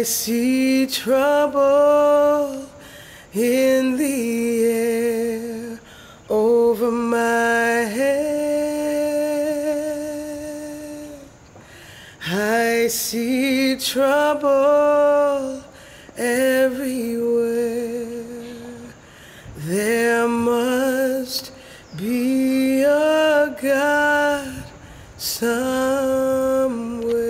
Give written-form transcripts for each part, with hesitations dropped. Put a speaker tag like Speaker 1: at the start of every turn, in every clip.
Speaker 1: see trouble in the air over my head. I see trouble everywhere. There must be a God somewhere.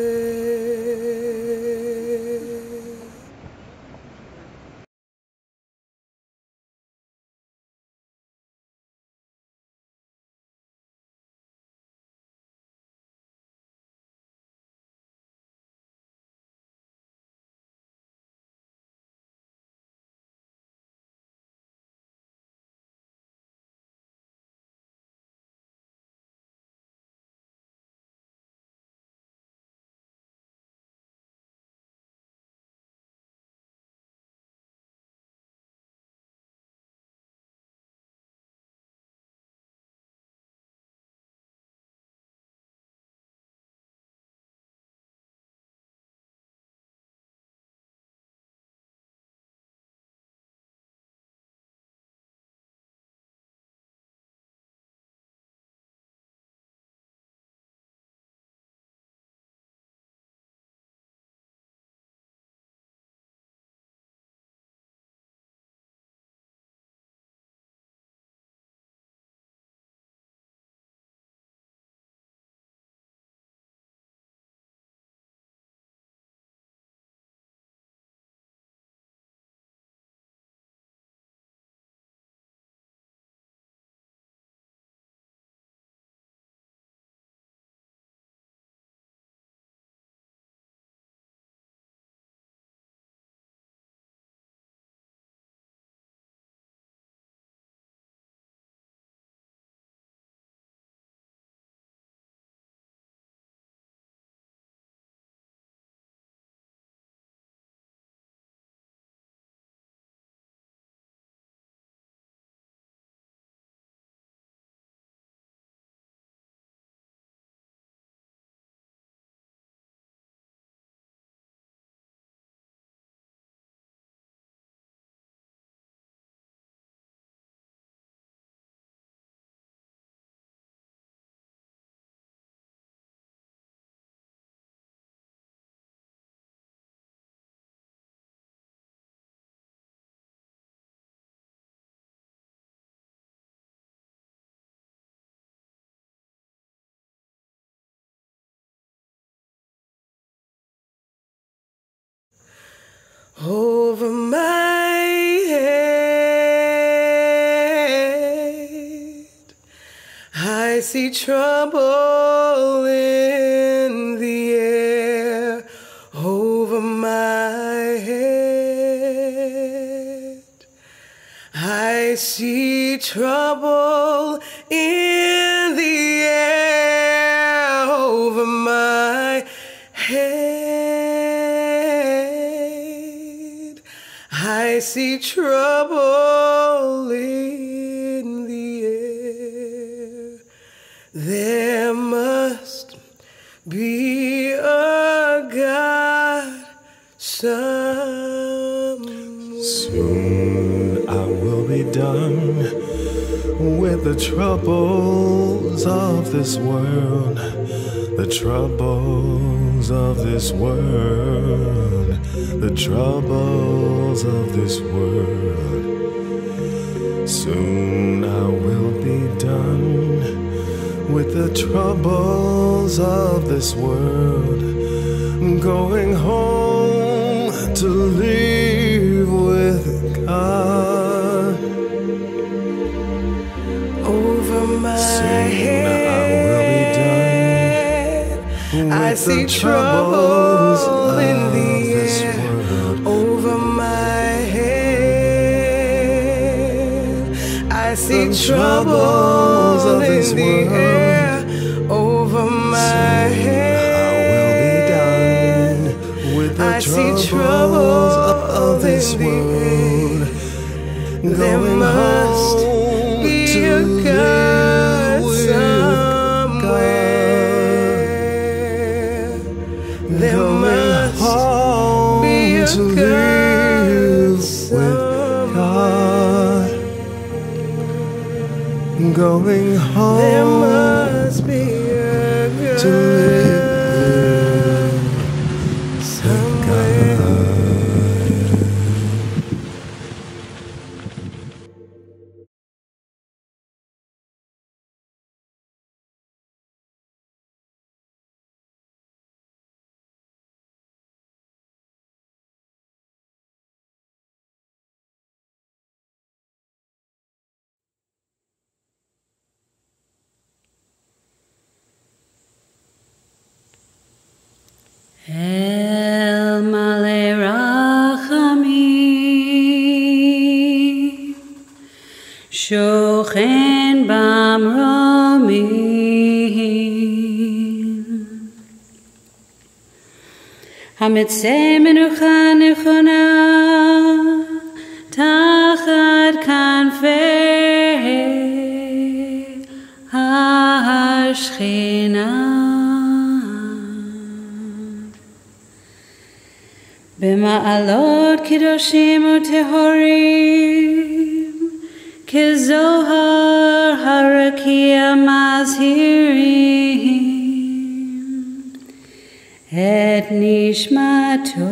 Speaker 1: Over my head, I see trouble in the air. Over my head, I see trouble in the air. Over my head, I see trouble in the air. There must be a God somewhere.
Speaker 2: Soon I will be done with the troubles of this world. The troubles of this world, the troubles of this world. Soon I will be done with the troubles of this world. Going home to live with God.
Speaker 1: Over my head, I see trouble in the air. Over my head, I see trouble in the air. Over my head, I see trouble of this world. There must be a God somewhere. There must be a
Speaker 2: going home.
Speaker 1: There must be a God
Speaker 2: to live
Speaker 1: somewhere.
Speaker 3: El Malay Rachamim Shochen Bamromim Hamitzeh Menucha Nechona Tachat Kanfei HaShechina B'ma'alot Kedoshim U'Tehorim Kezohar Harakia Mazhirim Et Nishmato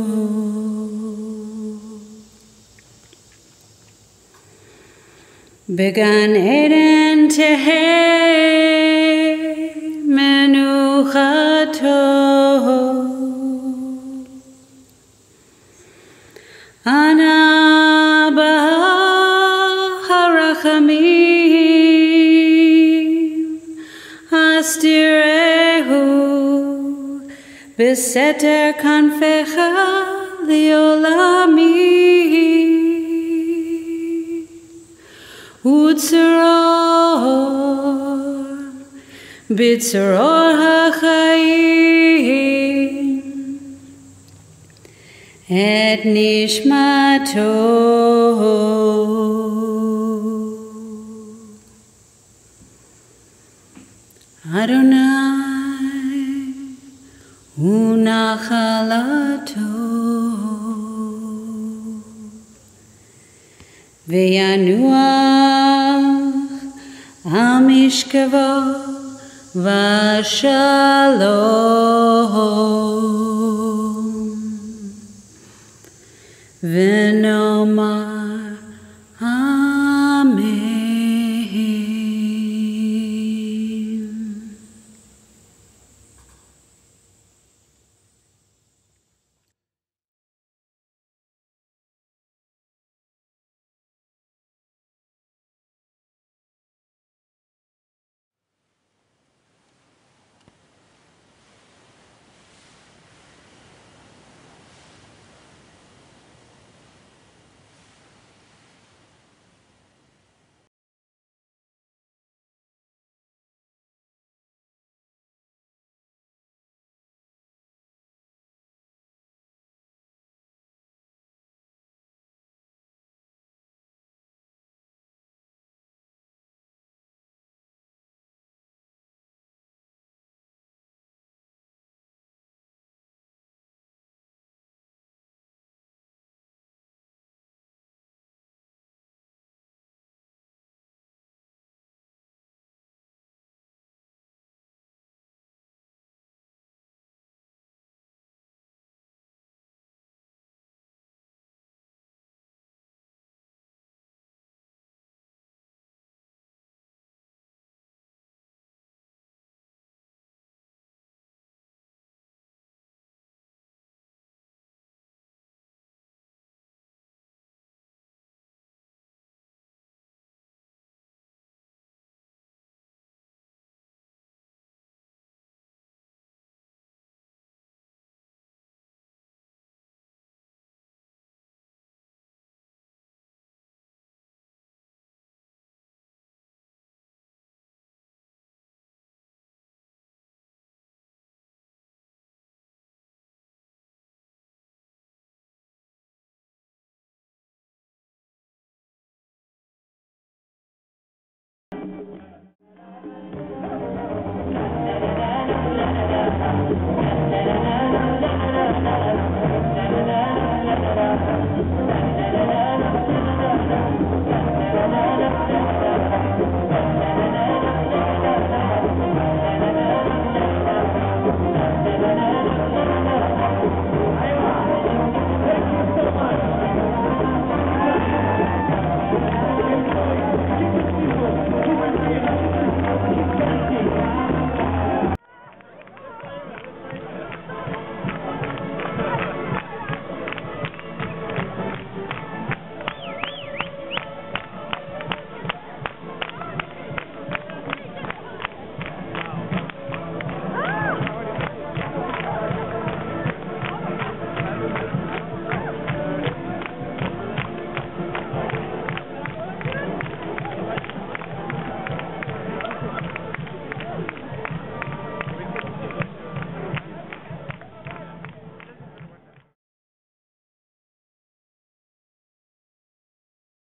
Speaker 3: Began Eden Tehei Menuchato Ana Harachamim Astirehu Beseter Kanfecha Liolami Utzoror Bitzoror HaChaim Et Nishmato Adonai Unachalato Ve'yanuach Amishkavo Vashalom V'nomar Amen.